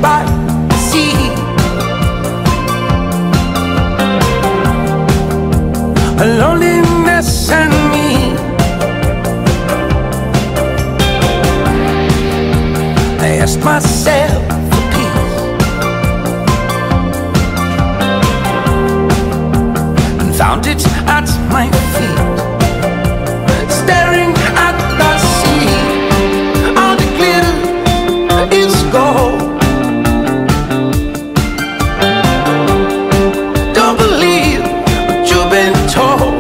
by the sea. A loneliness and me. I asked myself for peace and found it at my feet, staring at the sea. All the glitter is gold. Don't believe what you've been told.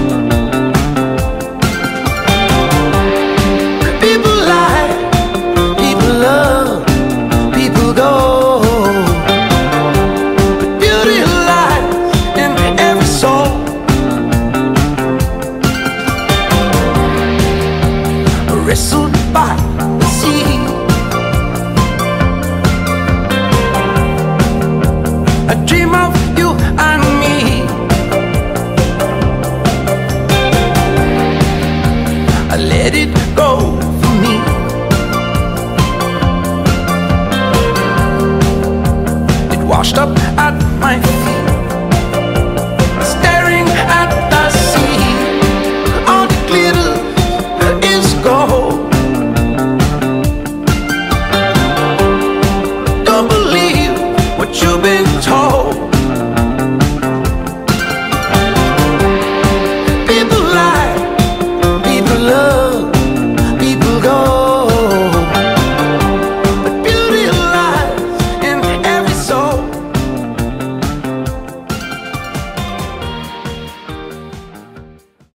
People lie, people love, people go, but beauty lies in every soul. Wrestled by the sea, I dream of you and me. I let it go for me. It washed up at my feet.